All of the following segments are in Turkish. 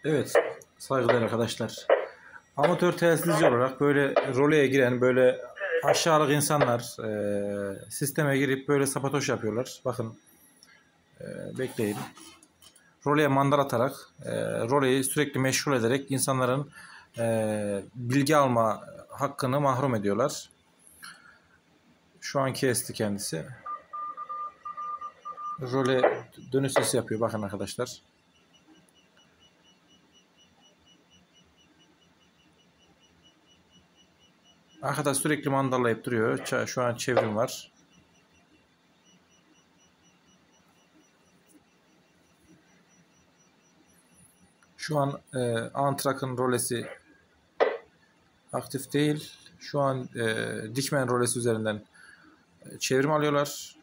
Evet, saygıdeğer arkadaşlar. Amatör telsizci olarak böyle roleye giren böyle aşağılık insanlar sisteme girip böyle sapatoş yapıyorlar. Bakın, bekleyin. Roleye mandal atarak, roleyi sürekli meşgul ederek insanların bilgi alma hakkını mahrum ediyorlar. Şu an kesti kendisi. Role dönüş sesi yapıyor, bakın arkadaşlar. Arkadaş sürekli mandallayıp duruyor. Şu an çevrim var. Şu an Antrak'ın rolesi aktif değil. Şu an Dikmen rolesi üzerinden çevrim alıyorlar.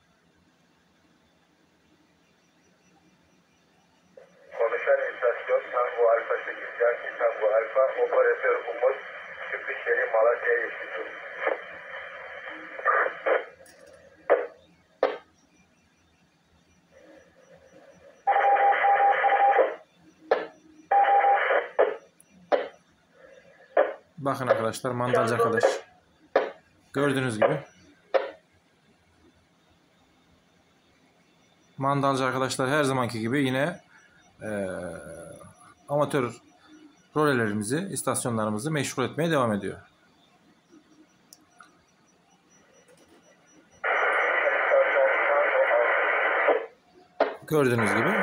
Konuşan istasyon Tango Alfa 8 Yankee Tango Alfa Operatör Umut Çıkışeri Malatya'ya geçti. Bakın arkadaşlar, mandalcı arkadaş. Gördüğünüz gibi. Mandalcı arkadaşlar her zamanki gibi yine amatör rolelerimizi, istasyonlarımızı meşgul etmeye devam ediyor. Gördüğünüz gibi.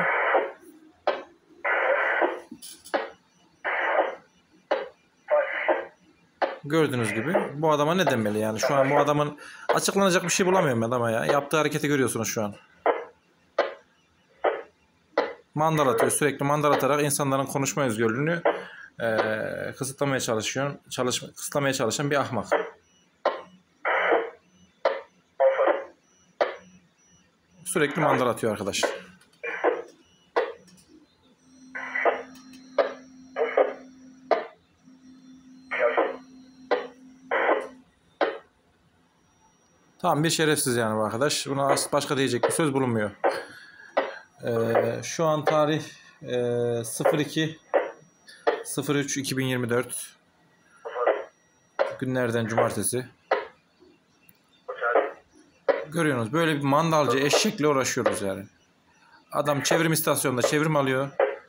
Gördüğünüz gibi. Bu adama ne demeli yani? Şu an bu adamın açıklanacak bir şey bulamıyorum adama ya. Yaptığı hareketi görüyorsunuz şu an. Mandal atıyor. Sürekli mandal atarak insanların konuşma özgürlüğünü kısıtlamaya kısıtlamaya çalışan bir ahmak. Sürekli mandal atıyor arkadaş. Tamam, bir şerefsiz yani bu arkadaş. Buna başka diyecek bir söz bulunmuyor. Şu an tarih 02.03.2024 günlerden cumartesi. Görüyorsunuz, böyle bir mandalcı eşekle uğraşıyoruz yani. Adam çevrim istasyonunda çevrim alıyor.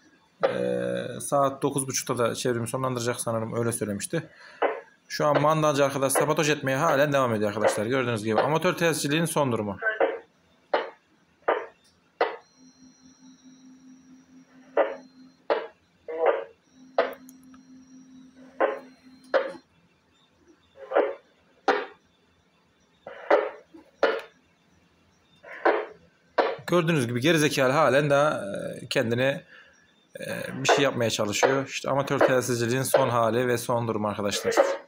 Saat 9.30'da da çevrimi sonlandıracak sanırım, öyle söylemişti. Şu an mandalcı arkadaş sabotaj etmeye halen devam ediyor arkadaşlar. Gördüğünüz gibi amatör telsizciliğin son durumu. Gördüğünüz gibi gerizekalı halen daha kendine bir şey yapmaya çalışıyor. İşte amatör telsizciliğin son hali ve son durumu arkadaşlar.